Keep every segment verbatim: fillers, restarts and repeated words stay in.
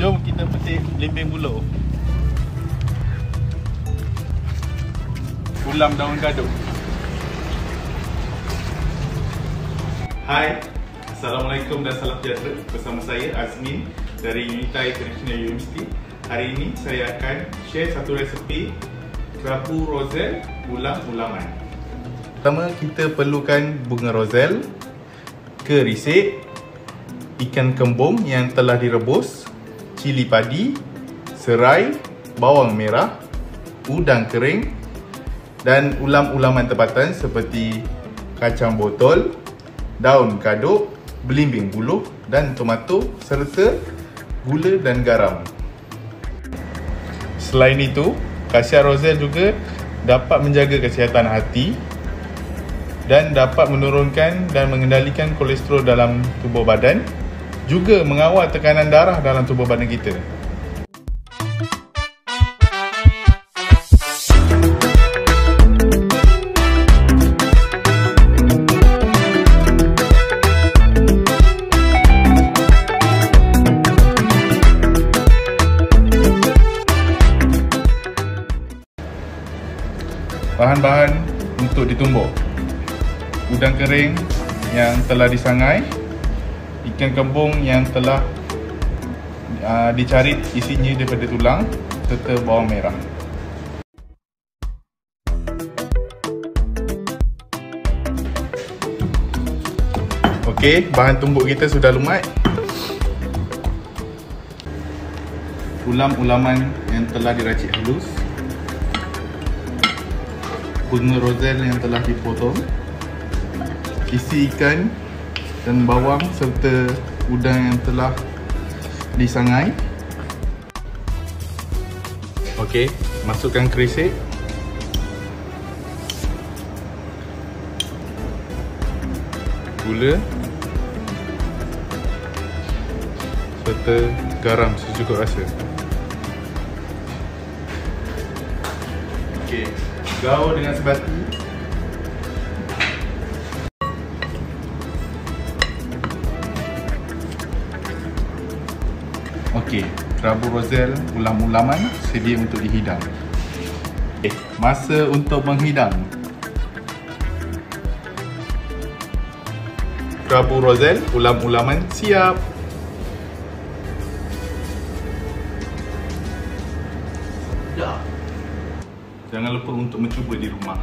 Jom kita petik belimbing buluh. Ulam daun gaduk. Hai, Assalamualaikum dan salam sejahtera. Bersama saya Azmin dari Unita International University. Hari ini saya akan share satu resepi kerabu roselle ulam-ulaman. Pertama, kita perlukan bunga roselle, kerisik, ikan kembung yang telah direbus, cili padi, serai, bawang merah, udang kering dan ulam-ulaman tempatan seperti kacang botol, daun kaduk, belimbing buluh dan tomato serta gula dan garam. Selain itu, khasiat roselle juga dapat menjaga kesihatan hati dan dapat menurunkan dan mengendalikan kolesterol dalam tubuh badan, juga mengawal tekanan darah dalam tubuh badan kita. Bahan-bahan untuk ditumbuk: udang kering yang telah disangai, ikan kembung yang telah uh, dicarit isinya daripada tulang, serta bawang merah. Okey, bahan tumbuk kita sudah lumat. Ulam-ulaman yang telah diracik halus, bunga roselle yang telah dipotong, isi ikan dan bawang serta udang yang telah disangai. Okey, masukkan kerisik, gula serta garam secukup rasa. Okey, gaul dengan sebati. Okey, kerabu roselle ulam-ulaman sedia untuk dihidang. Okay, masa untuk menghidang. Kerabu roselle ulam-ulaman siap. Dah. Jangan lupa untuk mencuba di rumah.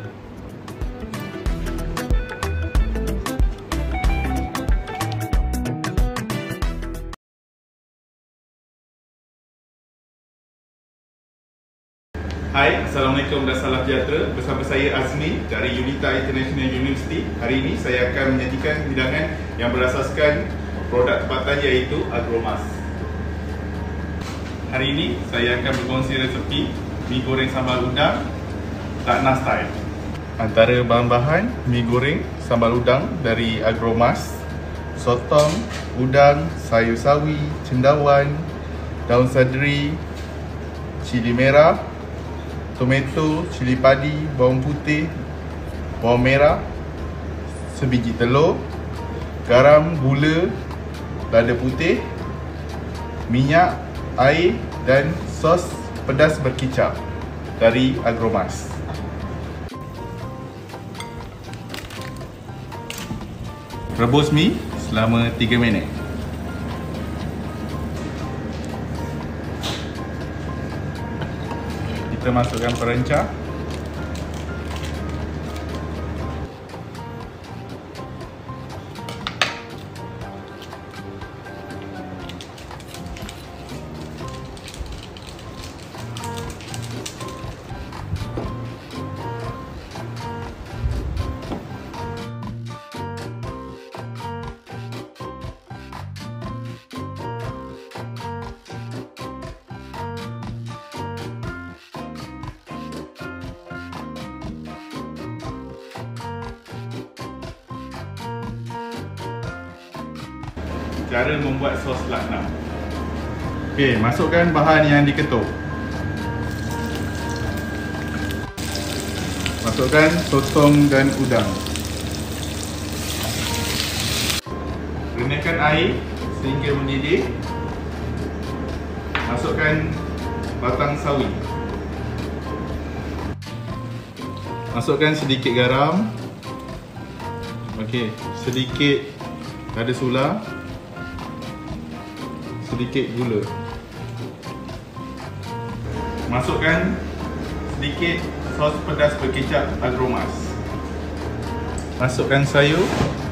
Hai, Assalamualaikum dan salam sejahtera. Bersama saya Azmi dari Unita International University. Hari ini saya akan menyajikan hidangan yang berasaskan produk tempatan iaitu Agromas. Hari ini saya akan berkongsi resepi mi goreng sambal udang Takna style. Antara bahan-bahan: mi goreng sambal udang dari Agromas, sotong, udang, sayur sawi, cendawan, daun seledri, cili merah, tomato, cili padi, bawang putih, bawang merah, sebiji telur, garam, gula, lada putih, minyak, air dan sos pedas berkicap dari Agromas. Rebus mi selama tiga minit. Kita masukkan perencah, cara membuat sos lakna. Okey, masukkan bahan yang diketuk. Masukkan sotong dan udang. Rendahkan air sehingga mendidih. Masukkan batang sawi. Masukkan sedikit garam. Okey, sedikit lada sula. Sedikit gula. Masukkan sedikit sos pedas berkecap Agromas. Masukkan sayur.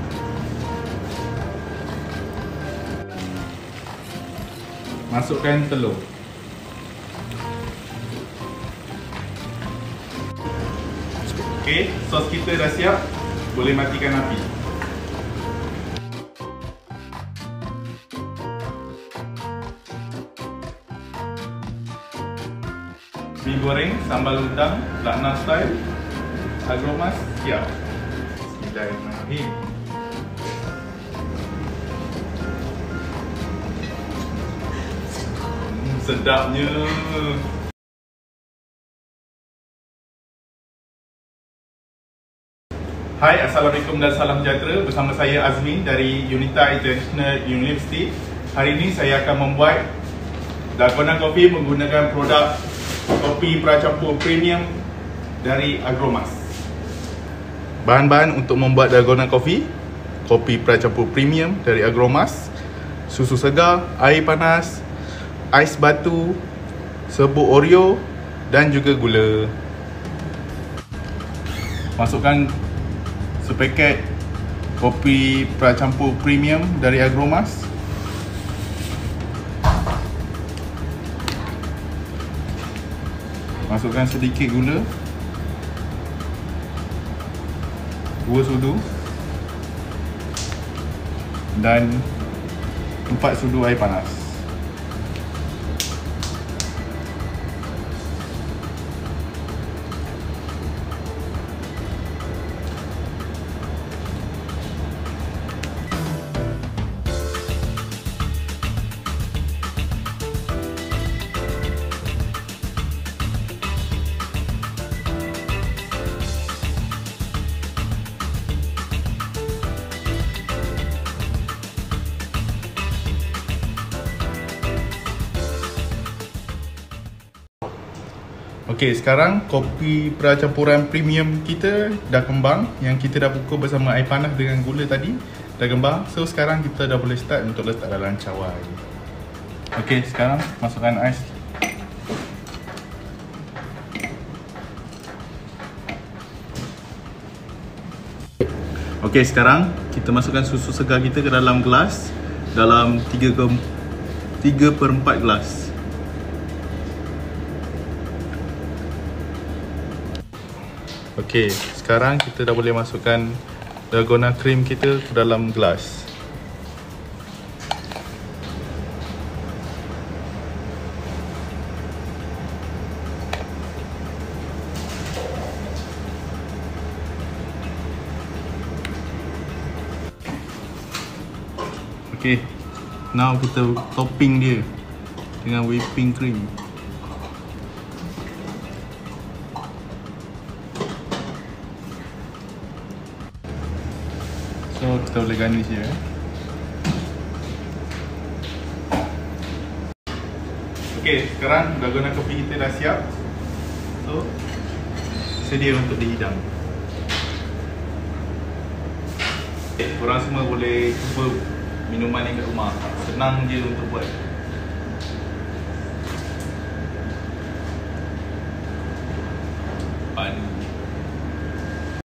Masukkan telur. Okey, sos kita dah siap. Boleh matikan api. Mi goreng sambal udang Lakna style Agromas siap. Bismillahirrahmanirrahim. Hmm, sedapnya. Hai, Assalamualaikum dan salam sejahtera. Bersama saya Azmin dari Unita International University. Hari ini saya akan membuat dalgona kopi menggunakan produk kopi pracampur premium dari Agromas. Bahan-bahan untuk membuat dalgona kopi, kopi pracampur premium dari Agromas, susu segar, air panas, ais batu, serbuk Oreo dan juga gula. Masukkan sepaket kopi pracampur premium dari Agromas. Masukkan sedikit gula, dua sudu dan empat sudu air panas. Okey, sekarang kopi pracampuran premium kita dah kembang. Yang kita dah pukul bersama air panas dengan gula tadi dah kembang. So sekarang kita dah boleh start untuk letak dalam cawan. Okey, sekarang masukkan ais. Okey, sekarang kita masukkan susu segar kita ke dalam gelas dalam tiga per empat gelas. Okey, sekarang kita dah boleh masukkan dalgona cream kita ke dalam gelas. Okey, now kita topping dia dengan whipping cream. So kita boleh garnish dia. Okey, sekarang dalgona kopi kita dah siap. So sedia untuk dihidang. Okay, korang semua boleh cuba minuman ni kat rumah. Senang je untuk buat. Padu.